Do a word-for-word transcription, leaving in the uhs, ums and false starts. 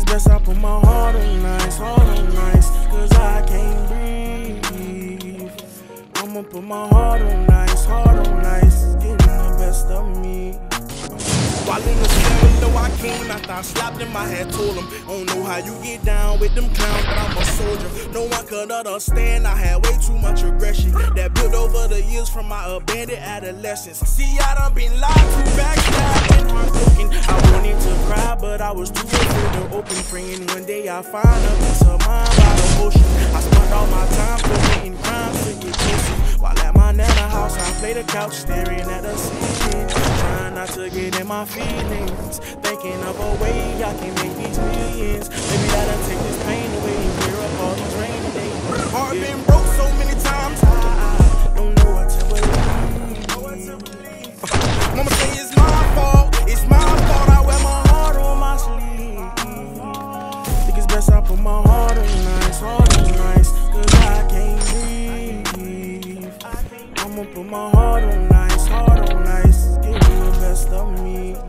best I put my heart on ice, heart on ice, cause I can't breathe. I'ma put my heart on ice, heart on ice, getting the best of me. While in the cell, though I came after I slapped him, I had told him, I don't know how you get down with them clowns, but I'm a soldier. No one could understand, I had way too much aggression that built over the years from my abandoned adolescence. See, I done been lied to, backstabbed, and heartbroken. I wanted to cry, but I was too afraid to open. Praying one day I find a peace of mind by the ocean. I spent all my time committing crimes to get closer. While at my nana house, I play the couch, staring at the ceiling, trying not to get in my feelings, thinking of a way I can make these millions. Maybe that'll take this pain away and clear up all these rainy days. Heart yeah. Been broke so many times, I, I don't know what to believe. uh, Mama say it's my fault, it's my fault. I wear my heart on my sleeve. Think it's best I put my heart on ice, heart on ice, cause I can't breathe. I'ma put my heart on ice, heart on ice, getting the best of me.